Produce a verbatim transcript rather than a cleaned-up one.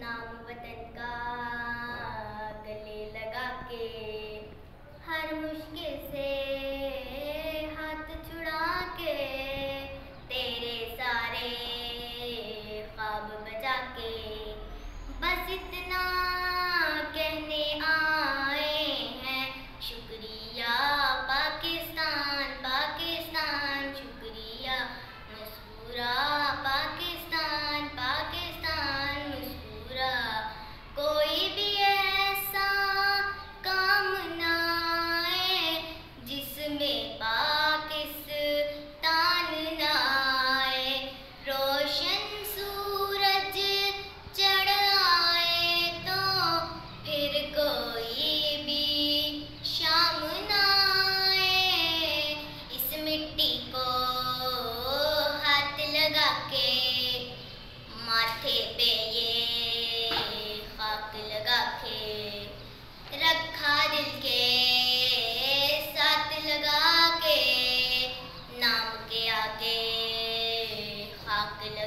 नाम वतन का गले लगा के, हर मुश्किल से हाथ छुड़ा के, तेरे सारे ख्वाब बजा के, बस इतना कहने आए हैं, शुक्रिया पाकिस्तान पाकिस्तान, शुक्रिया मुस्कुरा पाकिस्तान पाकिस्तान मुस्कुरा। कोई भी ऐसा काम ना आए जिसमें पाकिस्तान ना आए, रोशन सूरज चढ़ आए तो फिर कोई भी शाम ना आए, इस मिट्टी को हाथ लगा के, माथे पे ये खाक लगा के, रखा दिल के साथ लगा के, नाम के आगे खाक